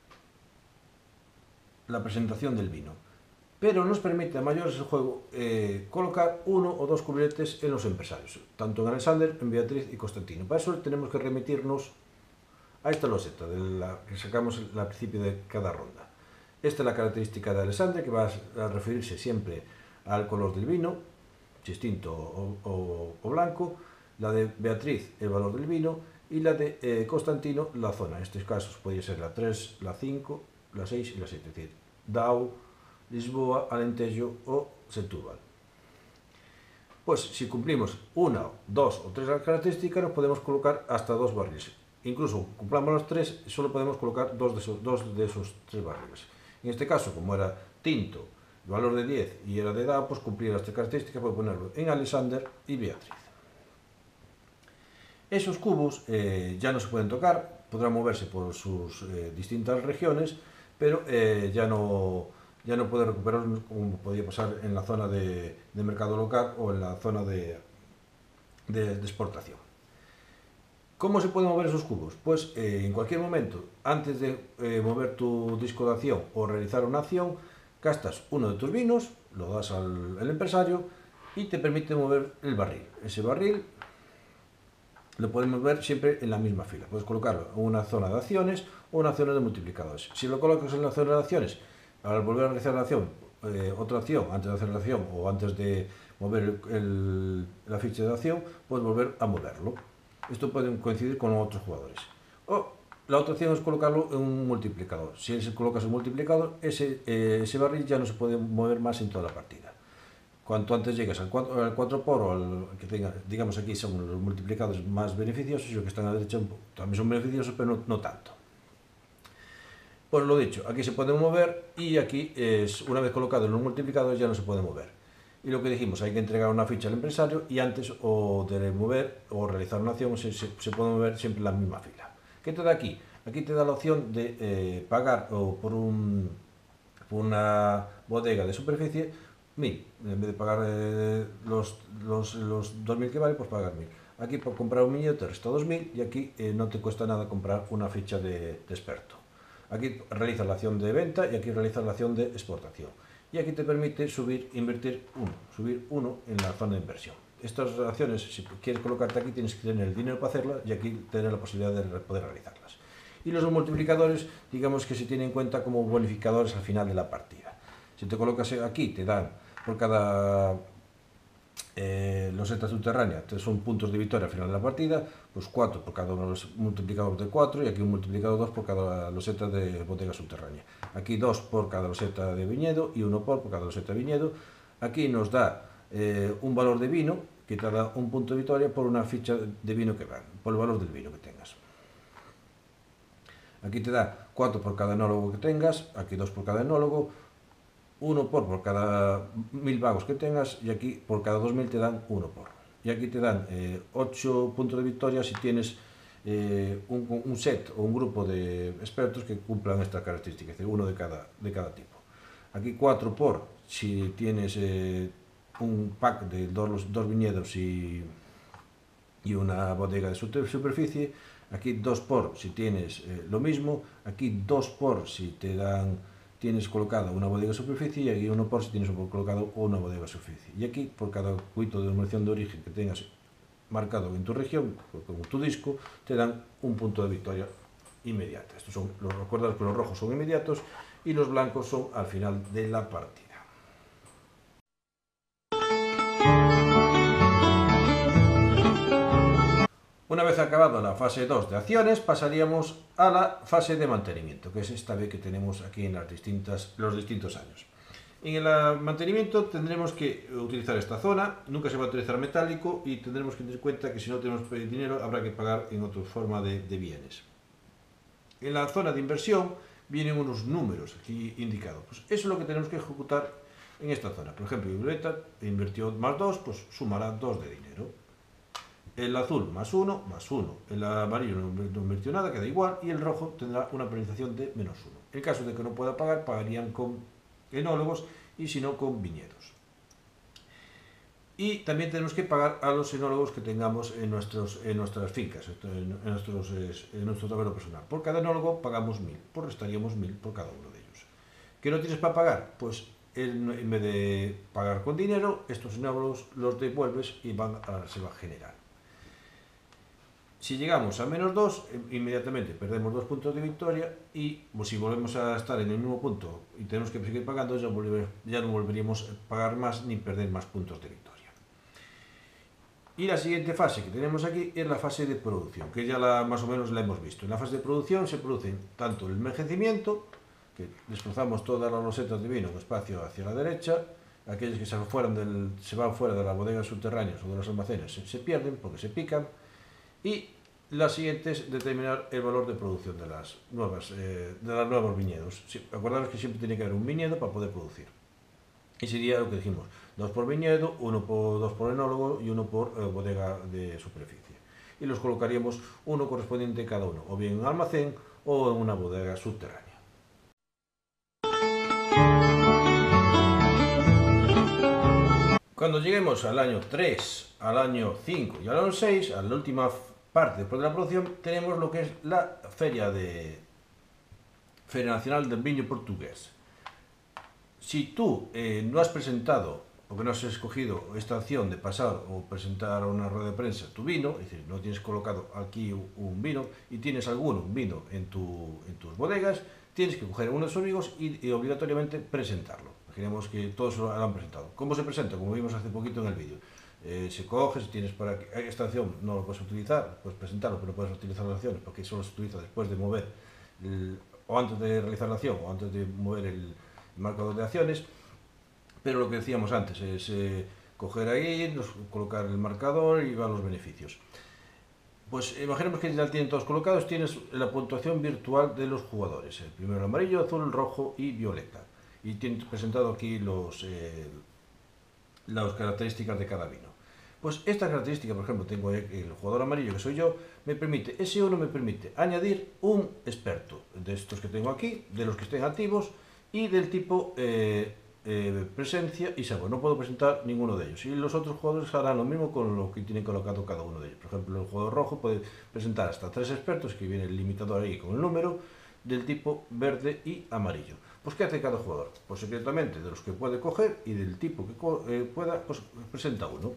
la presentación del vino. Pero nos permite a mayores el juego eh, colocar uno o dos cubiletes en los empresarios, tanto en Alexander, en Beatriz y Constantino. Para eso tenemos que remitirnos a esta loseta de la que sacamos al principio de cada ronda. Esta es la característica de Alexander, que va a referirse siempre al color del vino, si es tinto o, o, o blanco. La de Beatriz, el valor del vino, y la de eh, Constantino, la zona. En estos casos podría ser la tres, la cinco, la seis y la siete, es decir, Dao, Lisboa, Alentejo o Setúbal. Pues si cumplimos una, dos o tres características, nos podemos colocar hasta dos barriles. Incluso cumplamos los tres, solo podemos colocar dos de esos, dos de esos tres barriles. En este caso, como era tinto, el valor de diez y era de Dao, pues cumplía las tres características, puedo ponerlo en Alexander y Beatriz. Esos cubos eh, ya no se pueden tocar, podrán moverse por sus eh, distintas regiones, pero eh, ya no, ya no pueden recuperarlos como podía pasar en la zona de, de mercado local o en la zona de, de, de exportación. ¿Cómo se pueden mover esos cubos? Pues eh, en cualquier momento, antes de eh, mover tu disco de acción o realizar una acción, gastas uno de tus vinos, lo das al, al empresario y te permite mover el barril. Ese barril lo podemos ver siempre en la misma fila. Puedes colocarlo en una zona de acciones o una zona de multiplicadores. Si lo colocas en la zona de acciones, al volver a realizar la acción, eh, otra acción, antes de hacer la acción o antes de mover el, el, la ficha de acción, puedes volver a moverlo. Esto puede coincidir con otros jugadores. O la otra opción es colocarlo en un multiplicador. Si se colocas en un multiplicador, ese, eh, ese barril ya no se puede mover más en toda la partida. Cuanto antes llegues al cuatro por o al que tenga, digamos aquí son los multiplicadores más beneficiosos y los que están a la derecha también son beneficiosos, pero no, no tanto. Pues lo dicho, aquí se puede mover y aquí es, una vez colocado en los multiplicadores ya no se puede mover. Y lo que dijimos, hay que entregar una ficha al empresario y antes o de mover o realizar una acción se, se, se puede mover siempre en la misma fila. ¿Qué te da aquí? Aquí te da la opción de eh, pagar o por, un, por una bodega de superficie mil, en vez de pagar eh, los, los, los dos mil que vale, pues pagar mil. Aquí por comprar un viñedo te resta dos mil y aquí eh, no te cuesta nada comprar una ficha de, de experto. Aquí realizas la acción de venta y aquí realizas la acción de exportación. Y aquí te permite subir, invertir uno, subir uno en la zona de inversión. Estas acciones, si quieres colocarte aquí, tienes que tener el dinero para hacerlas y aquí tener la posibilidad de poder realizarlas. Y los multiplicadores, digamos que se tienen en cuenta como bonificadores al final de la partida. Si te colocas aquí, te dan por cada eh, loseta subterránea, son puntos de victoria al final de la partida, pues cuatro por cada uno de los multiplicadores de cuatro y aquí un multiplicador dos por cada loseta de bodega subterránea. Aquí dos por cada loseta de viñedo y uno por, por cada loseta de viñedo. Aquí nos da eh, un valor de vino que te da un punto de victoria por una ficha de vino que van, por el valor del vino que tengas. Aquí te da cuatro por cada enólogo que tengas, aquí dos por cada enólogo, uno por por cada mil vagos que tengas y aquí por cada dos mil te dan uno por. Y aquí te dan eh, ocho puntos de victoria si tienes eh, un, un set o un grupo de expertos que cumplan esta característica, es decir, uno de cada, de cada tipo. Aquí cuatro por si tienes eh, un pack de dos, dos viñedos y, y una bodega de superficie. Aquí dos por si tienes eh, lo mismo, aquí dos por si te dan tienes colocado una bodega de superficie y aquí uno por si tienes colocado una bodega de superficie. Y aquí, por cada cuito de denominación de origen que tengas marcado en tu región, como tu disco, te dan un punto de victoria inmediata. Estos son, los recuerdas que los rojos son inmediatos y los blancos son al final de la partida. Una vez acabado la fase dos de acciones, pasaríamos a la fase de mantenimiento, que es esta vez que tenemos aquí en las distintas, los distintos años. En el mantenimiento tendremos que utilizar esta zona, nunca se va a utilizar metálico y tendremos que tener en cuenta que si no tenemos dinero habrá que pagar en otra forma de, de bienes. En la zona de inversión vienen unos números aquí indicados. Pues eso es lo que tenemos que ejecutar en esta zona. Por ejemplo, Violeta invirtió más dos, pues sumará dos de dinero. El azul más uno, más uno. El amarillo no invirtió nada, queda igual. Y el rojo tendrá una penalización de menos uno. En caso de que no pueda pagar, pagarían con enólogos y si no con viñedos. Y también tenemos que pagar a los enólogos que tengamos en, nuestros, en nuestras fincas, en, nuestros, en nuestro tablero personal. Por cada enólogo pagamos mil, pues restaríamos mil por cada uno de ellos. ¿Qué no tienes para pagar? Pues en vez de pagar con dinero, estos enólogos los devuelves y van a, se va a generar. Si llegamos a menos dos, inmediatamente perdemos dos puntos de victoria y pues, si volvemos a estar en el mismo punto y tenemos que seguir pagando, ya, volver, ya no volveríamos a pagar más ni perder más puntos de victoria. Y la siguiente fase que tenemos aquí es la fase de producción, que ya la, más o menos la hemos visto. En la fase de producción se produce tanto el envejecimiento, que desplazamos todas las rosetas de vino en espacio hacia la derecha, aquellos que se, fueran del, se van fuera de las bodegas subterráneas o de los almacenes se, se pierden porque se pican. Y la siguiente es determinar el valor de producción de las nuevas, eh, de los nuevos viñedos. Sí, acordaros que siempre tiene que haber un viñedo para poder producir. Y sería lo que dijimos, dos por viñedo, uno por, dos por enólogo y uno por eh, bodega de superficie. Y los colocaríamos uno correspondiente a cada uno, o bien en un almacén o en una bodega subterránea. Cuando lleguemos al año tres, al año cinco y al año seis, a la última parte después de la producción, tenemos lo que es la Feria, de, Feria Nacional del Viño Portugués. Si tú eh, no has presentado, o que no has escogido esta opción de pasar o presentar a una rueda de prensa tu vino, es decir, no tienes colocado aquí un vino y tienes alguno, un vino en, tu, en tus bodegas, tienes que coger uno de esos vinos y, y obligatoriamente presentarlo. Imaginemos que todos lo han presentado. ¿Cómo se presenta? Como vimos hace poquito en el vídeo. Eh, se coge, si tienes para que esta opción no lo puedes utilizar, puedes presentarlo, pero no puedes utilizar las acciones porque solo se utiliza después de mover, el, o antes de realizar la acción, o antes de mover el, el marcador de acciones. Pero lo que decíamos antes es eh, coger ahí, nos, colocar el marcador y van los beneficios. Pues imaginemos que ya tienen todos colocados, tienes la puntuación virtual de los jugadores. El primero el amarillo, azul, rojo y violeta. Y tienes presentado aquí los, eh, las características de cada vino. Pues esta característica, por ejemplo, tengo el jugador amarillo que soy yo, me permite, ese uno me permite añadir un experto de estos que tengo aquí, de los que estén activos y del tipo eh, eh, presencia y sabor. No puedo presentar ninguno de ellos. Y los otros jugadores harán lo mismo con lo que tienen colocado cada uno de ellos. Por ejemplo, el jugador rojo puede presentar hasta tres expertos, que viene el limitador ahí con el número, del tipo verde y amarillo. Pues ¿qué hace cada jugador? Pues secretamente de los que puede coger y del tipo que eh, pueda, pues presenta uno.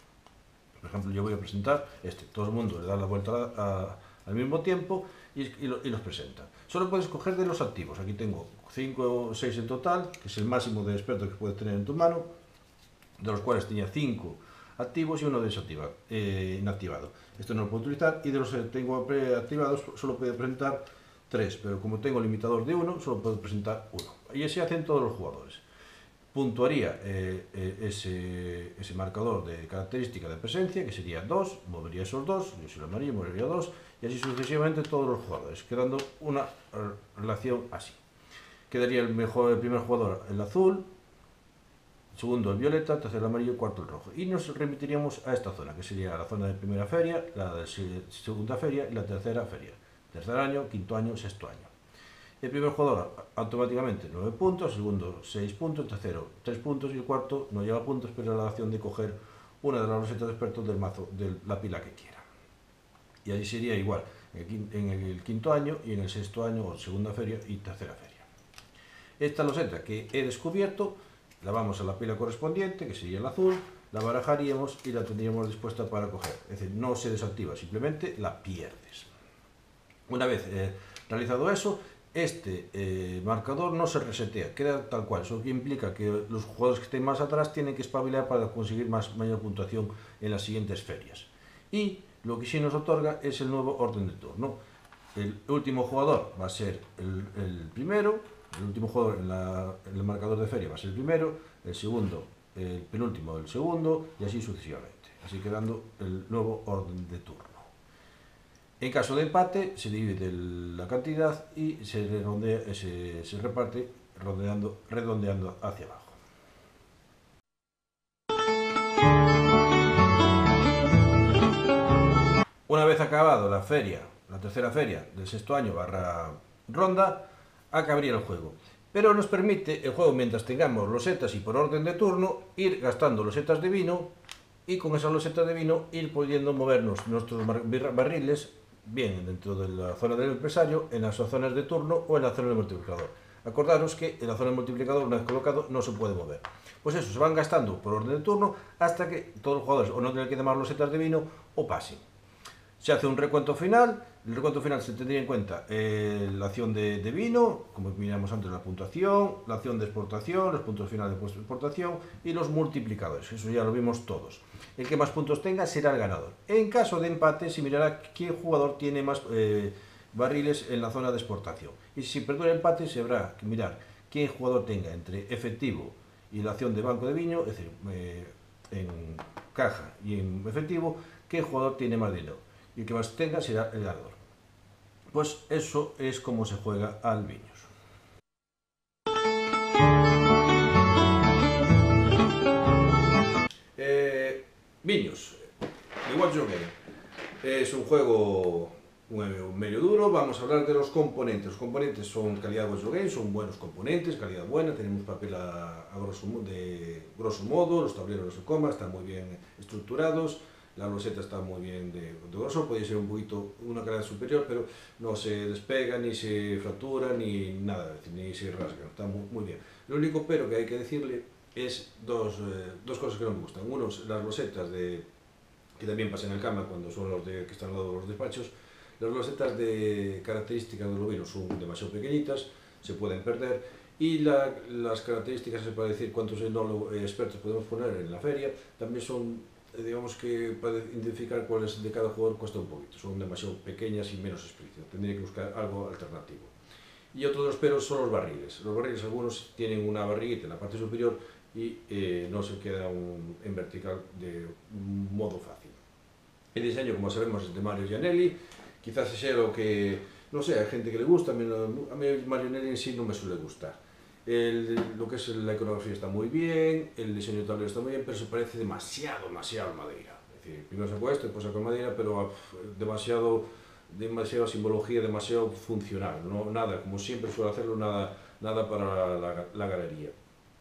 Por ejemplo, yo voy a presentar este. Todo el mundo le da la vuelta a, a, al mismo tiempo y, y, lo, y los presenta. Solo puedes coger de los activos. Aquí tengo cinco o seis en total, que es el máximo de expertos que puedes tener en tu mano, de los cuales tenía cinco activos y uno desactivado, eh, inactivado. Esto no lo puedo utilizar y de los que tengo activados solo puedo presentar tres, pero como tengo limitador de uno, solo puedo presentar uno. Y así hacen todos los jugadores. Puntuaría eh, eh, ese, ese marcador de característica de presencia, que sería dos, movería esos dos, yo soy el amarillo, movería dos, y así sucesivamente todos los jugadores, quedando una relación así. Quedaría el, mejor, el primer jugador el azul, el segundo el violeta, el tercero el amarillo, el cuarto el rojo. Y nos remitiríamos a esta zona, que sería la zona de primera feria, la de segunda feria y la tercera feria. Tercer año, quinto año, sexto año. El primer jugador automáticamente nueve puntos, el segundo seis puntos, el tercero tres puntos y el cuarto no lleva puntos, pero la opción de coger una de las rosetas de expertos del mazo, de la pila que quiera. Y ahí sería igual en el quinto año y en el sexto año, o segunda feria y tercera feria. Esta loseta que he descubierto, la vamos a la pila correspondiente, que sería el azul, la barajaríamos y la tendríamos dispuesta para coger. Es decir, no se desactiva, simplemente la pierdes. Una vez eh, realizado eso, este eh, marcador no se resetea, queda tal cual. Eso implica que los jugadores que estén más atrás tienen que espabilar para conseguir más, mayor puntuación en las siguientes ferias. Y lo que sí nos otorga es el nuevo orden de turno. El último jugador va a ser el, el primero, el último jugador en, la, en el marcador de feria va a ser el primero, el segundo, el penúltimo, el segundo, y así sucesivamente. Así quedando el nuevo orden de turno. En caso de empate, se divide la cantidad y se, redondea, se, se reparte redondeando, redondeando hacia abajo. Una vez acabado la feria, la tercera feria del sexto año barra ronda, acabaría el juego. Pero nos permite el juego, mientras tengamos losetas y por orden de turno, ir gastando losetas de vino y con esas losetas de vino ir pudiendo movernos nuestros barriles bien dentro de la zona del empresario, en las zonas de turno o en la zona del multiplicador. Acordaros que en la zona del multiplicador, una vez colocado, no se puede mover. Pues eso, se van gastando por orden de turno hasta que todos los jugadores o no tienen que quedar más losetas de vino o pasen. Se hace un recuento final. El recuento final se tendría en cuenta eh, la acción de, de vino, como miramos antes, la puntuación, la acción de exportación, los puntos finales de exportación y los multiplicadores. Eso ya lo vimos todos. El que más puntos tenga será el ganador. En caso de empate se mirará qué jugador tiene más eh, barriles en la zona de exportación. Y si perdura el empate se habrá que mirar qué jugador tenga entre efectivo y la acción de banco de vino, es decir, eh, en caja y en efectivo, qué jugador tiene más dinero. Y el que más tenga será el ganador. Pues eso es como se juega al Viños. Eh, Viños, The Watch Your Game, es un juego medio duro. Vamos a hablar de los componentes. Los componentes son calidad Watch Your Game, son buenos componentes, calidad buena. Tenemos papel a, a grosso, de grosso modo, los tableros no se coma, están muy bien estructurados. La loseta está muy bien de, de grosor, podría ser un poquito una calidad superior, pero no se despega, ni se fractura, ni nada, ni se rasga, está muy, muy bien. Lo único pero que hay que decirle es dos, eh, dos cosas que no me gustan. Uno, las losetas de, que también pasan en el cama cuando son los de, que están al lado de los despachos. Las losetas de características de los vinos son demasiado pequeñitas, se pueden perder, y la, las características, se puede decir cuántos enólogos eh, expertos podemos poner en la feria, también son, digamos que para identificar cuáles de cada jugador cuesta un poquito, son demasiado pequeñas y menos explícitas, tendría que buscar algo alternativo. Y otro de los peros son los barriles. Los barriles, algunos tienen una barriguita en la parte superior y eh, no se queda un, en vertical de un modo fácil. El diseño, como sabemos, es de Mario Gianelli, quizás sea lo que, no sé, hay gente que le gusta, a mí, a mí Mario Gianelli en sí no me suele gustar. El, lo que es la iconografía está muy bien, el diseño de tablero está muy bien, pero se parece demasiado, demasiado a Madeira. Es decir, primero se ha puesto, después se ha con Madeira, pero demasiado, demasiada simbología, demasiado funcional, no, nada, como siempre suele hacerlo, nada, nada para la, la galería.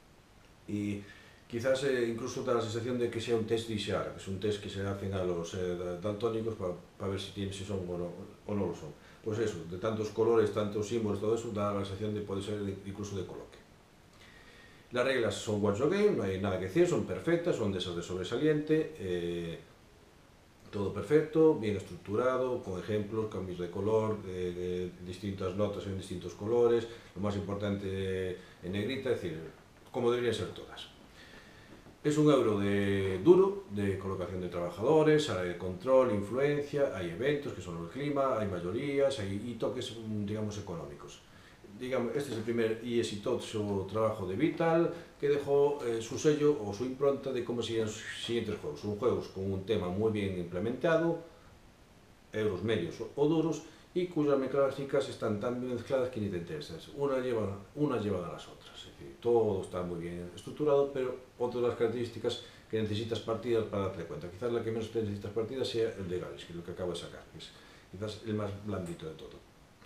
Y quizás eh, incluso da la sensación de que sea un test de I S A R, que es un test que se hacen a los eh, daltónicos para, para ver si, tienen, si son o no, o no lo son. Pues eso, de tantos colores, tantos símbolos, todo eso, da la sensación de poder ser de, incluso de coloque. Las reglas son Watch Your Game, no hay nada que decir, son perfectas, son de esas de sobresaliente, eh, todo perfecto, bien estructurado, con ejemplos, cambios de color, de, de distintas notas en distintos colores, lo más importante en negrita, es decir, como deberían ser todas. Es un euro de duro, de colocación de trabajadores, área de control, influencia, hay eventos que son el clima, hay mayorías, hay y toques, digamos, económicos. Digamos, este es el primer y exitoso trabajo de Vital, que dejó eh, su sello o su impronta de cómo serían sus siguientes juegos. Son juegos con un tema muy bien implementado, euros medios o duros, y cuyas mecánicas están tan bien mezcladas que ni te interesas. Una lleva, unas llevan a las otras. Es decir, todo está muy bien estructurado, pero otra de las características que necesitas partidas para darte cuenta. Quizás la que menos necesitas partidas sea el de Gales, que es lo que acabo de sacar, que es quizás el más blandito de todo.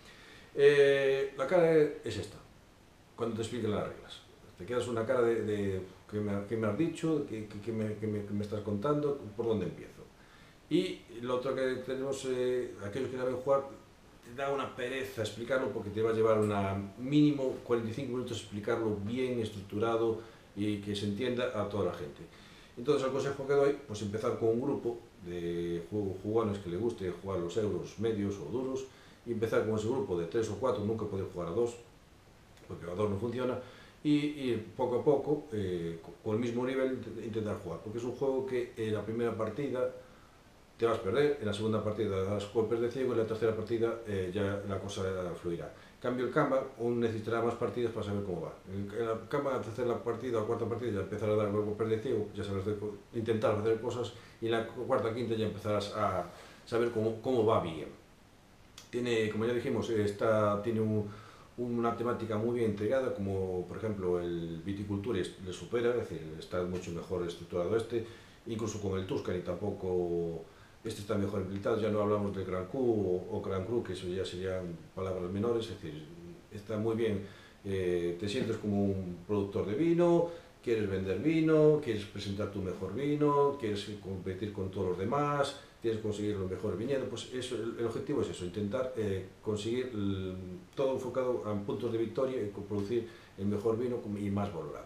Eh, la cara es esta, cuando te expliquen las reglas. Te quedas una cara de, de ¿qué, me, qué me has dicho? ¿Qué, qué, me, qué, me, ¿Qué me estás contando? ¿Por dónde empiezo? Y lo otro que tenemos, eh, aquellos que saben jugar, te da una pereza explicarlo porque te va a llevar una mínimo cuarenta y cinco minutos explicarlo bien estructurado y que se entienda a toda la gente. Entonces el consejo que doy, pues empezar con un grupo de jugones que le guste jugar los euros medios o duros y empezar con ese grupo de tres o cuatro, nunca poder jugar a dos porque a dos no funciona, y ir poco a poco, eh, con el mismo nivel, intentar jugar, porque es un juego que en la primera partida te vas a perder, en la segunda partida das golpes de ciego y en la tercera partida eh, ya la cosa fluirá. En cambio el Kanban aún necesitará más partidas para saber cómo va. En el Kanban, la tercera partida o cuarta partida ya empezarás a dar golpes de ciego, ya sabrás de, intentar hacer cosas, y en la cuarta o quinta ya empezarás a saber cómo, cómo va bien. Tiene, como ya dijimos, está, tiene un, una temática muy bien integrada, como por ejemplo el Viticultura le supera, es decir, está mucho mejor estructurado este, incluso con el Tuscany tampoco, este está mejor implementado, ya no hablamos del Grand Cru o, o Grand Cru, que eso ya serían palabras menores, es decir, está muy bien, eh, te sientes como un productor de vino, quieres vender vino, quieres presentar tu mejor vino, quieres competir con todos los demás, tienes que conseguir los mejores viñedos, pues eso, el, el objetivo es eso, intentar eh, conseguir el, todo enfocado a puntos de victoria y producir el mejor vino y más valorado.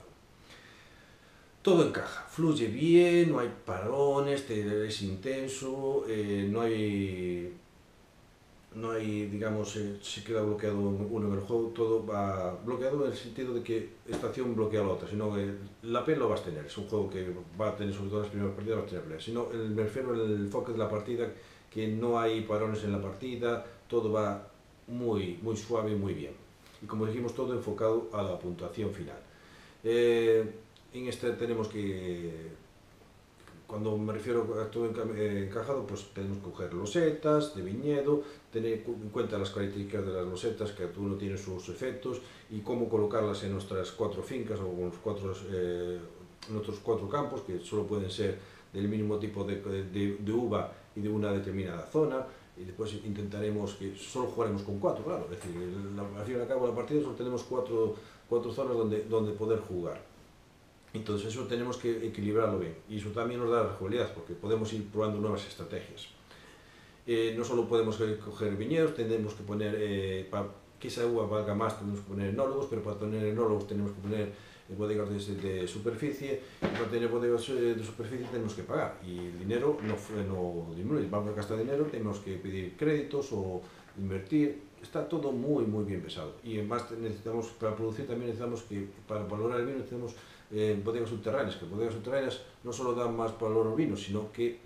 Todo encaja, fluye bien, no hay parones, te, es intenso, eh, no hay, no hay, digamos, eh, se queda bloqueado uno en el juego, todo va bloqueado en el sentido de que esta acción bloquea la otra, sino que la P lo vas a tener, es un juego que va a tener, sobre todo en las primeras partidas, vas a tener pelea, sino el, me refiero al enfoque de la partida, que no hay parones en la partida, todo va muy, muy suave y muy bien. Y como dijimos, todo enfocado a la puntuación final. Eh, en este tenemos que, cuando me refiero a todo encajado, pues tenemos que coger losetas de viñedo, tener en cuenta las características de las losetas, que cada uno tiene sus efectos, y cómo colocarlas en nuestras cuatro fincas o en los cuatro, eh, nuestros cuatro campos, que solo pueden ser del mínimo tipo de, de, de uva y de una determinada zona, y después intentaremos que solo jugaremos con cuatro, claro, es decir, al fin y al cabo de la partida solo tenemos cuatro, cuatro zonas donde, donde poder jugar. Entonces eso tenemos que equilibrarlo bien, y eso también nos da la rejugabilidad, porque podemos ir probando nuevas estrategias. Eh, no solo podemos coger viñedos, tenemos que poner, eh, para que esa uva valga más, tenemos que poner enólogos, pero para tener enólogos tenemos que poner bodegas de, de superficie, y para tener bodegas de superficie tenemos que pagar, y el dinero no, no disminuye, vamos a gastar dinero, tenemos que pedir créditos o invertir, está todo muy muy bien pesado, y además necesitamos, para producir también necesitamos que, para valorar el vino tenemos eh, bodegas subterráneas, que bodegas subterráneas no solo dan más valor al vino, sino que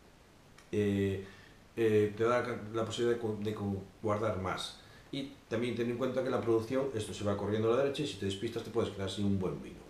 eh, eh, te da la posibilidad de, de guardar más. Y también ten en cuenta que la producción, esto se va corriendo a la derecha, y si te despistas te puedes quedar sin un buen vino.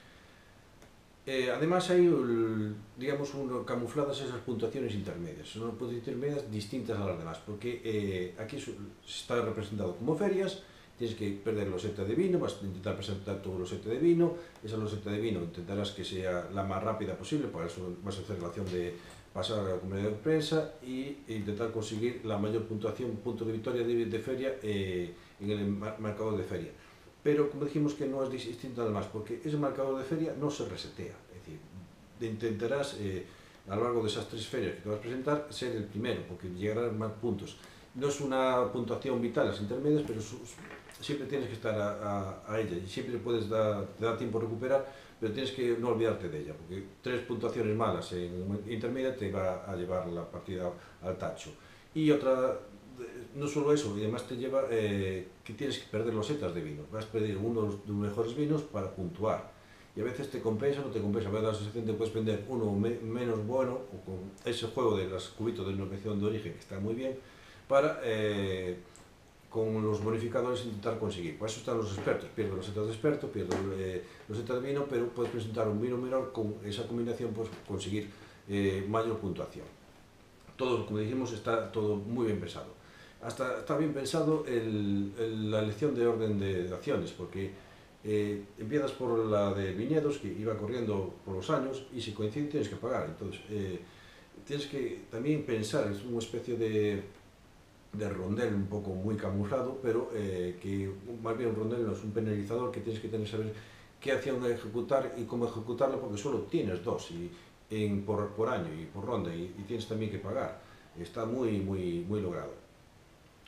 Eh, además hay, digamos, uno, camufladas esas puntuaciones intermedias, son puntuaciones intermedias distintas a las demás, porque eh, aquí está representado como ferias, tienes que perder loseta de vino, vas a intentar presentar tu loseta de vino, esa loseta de vino intentarás que sea la más rápida posible, para eso vas a hacer la acción de pasar a la comunidad de prensa e intentar conseguir la mayor puntuación, punto de victoria de, de feria eh, en el marcador de feria. Pero como dijimos que no es distinto además, porque ese marcador de feria no se resetea, es decir, intentarás eh, a lo largo de esas tres ferias que te vas a presentar ser el primero, porque llegarán más puntos. No es una puntuación vital las intermedias, pero siempre tienes que estar a, a, a ella, y siempre puedes dar, te da tiempo a recuperar, pero tienes que no olvidarte de ella, porque tres puntuaciones malas en intermedia te va a llevar la partida al tacho. Y otra, no solo eso, y además te lleva eh, que tienes que perder losetas de vino, vas a perder uno de los mejores vinos para puntuar, y a veces te compensa o no te compensa, a veces la sensación te puedes vender uno me, menos bueno, o con ese juego de los cubitos de denominación de origen que está muy bien, para eh, con los bonificadores intentar conseguir. Por eso están los expertos, pierdo los setas de experto, pierdo eh, los setas de vino, pero puedes presentar un vino menor, con esa combinación pues conseguir eh, mayor puntuación. Todo, como dijimos, está todo muy bien pensado. Hasta está bien pensado el, el, la elección de orden de, de acciones, porque eh, empiezas por la de viñedos, que iba corriendo por los años, y si coincide tienes que pagar. Entonces, eh, tienes que también pensar, es una especie de de rondel un poco muy camuflado, pero eh, que más bien un rondel no es un penalizador, que tienes que tener que saber qué acción ejecutar y cómo ejecutarla, porque solo tienes dos y, en, por, por año y por ronda, y, y tienes también que pagar. Está muy, muy, muy logrado.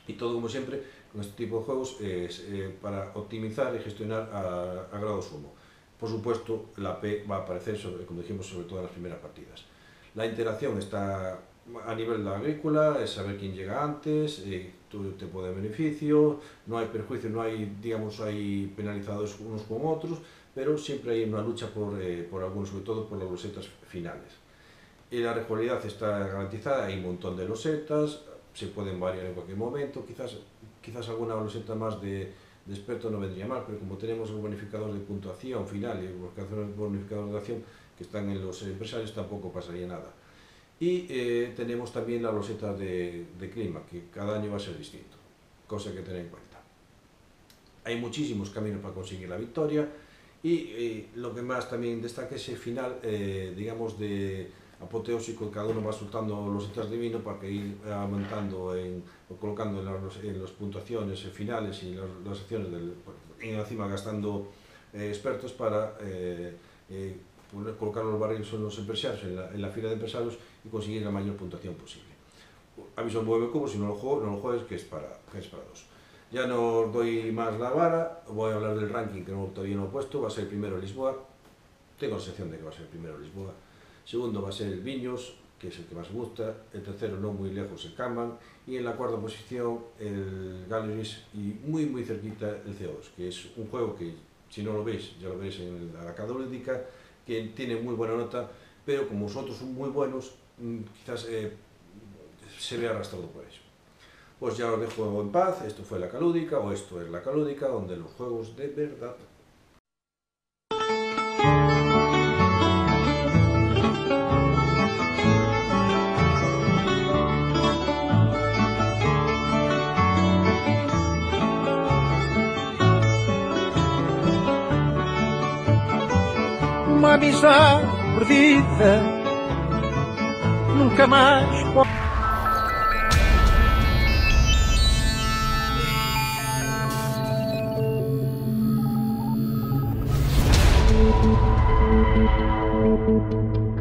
Y todo, como siempre, con este tipo de juegos es eh, para optimizar y gestionar a, a grado sumo. Por supuesto, la P va a aparecer, sobre, como dijimos, sobre todo en las primeras partidas. La interacción está a nivel de agrícola, es saber quién llega antes, eh, todo tipo de beneficio, no hay perjuicio, no hay, digamos, hay penalizados unos con otros, pero siempre hay una lucha por, eh, por algunos, sobre todo por las losetas finales. Y la rejugabilidad está garantizada, hay un montón de losetas, se pueden variar en cualquier momento, quizás, quizás alguna loseta más de, de experto no vendría mal, pero como tenemos los bonificadores de puntuación final y los bonificadores de acción que están en los empresarios, tampoco pasaría nada. Y eh, tenemos también la loseta de, de clima, que cada año va a ser distinto, cosa que tener en cuenta. Hay muchísimos caminos para conseguir la victoria y eh, lo que más también destaca es el final, eh, digamos, de apoteósico, cada uno va soltando losetas de vino para que ir aumentando, en, o colocando en las, en las puntuaciones finales y las, las acciones, del, y encima gastando eh, expertos para eh, eh, colocar los barriles en los empresarios, en la, en la fila de empresarios y conseguir la mayor puntuación posible. Aviso al nueve cubos, si no lo juego, no lo juegues, que es para, que es para dos. Ya no os doy más la vara, voy a hablar del ranking que no, todavía no he puesto, va a ser el primero Lisboa, tengo la sensación de que va a ser el primero Lisboa. Segundo va a ser el Viños, que es el que más me gusta. El tercero, no muy lejos, el Kanban. Y en la cuarta posición, el Galleries. Y muy, muy cerquita, el C O dos, que es un juego que, si no lo veis, ya lo veréis en la Arcada Lúdica, que tiene muy buena nota, pero como vosotros son muy buenos, quizás eh, se ve arrastrado por eso. Pues ya os dejo en paz. Esto fue la Calúdica, o esto es la Calúdica, donde los juegos de verdad. Uma amizade perdida nunca mais pode. Thank you.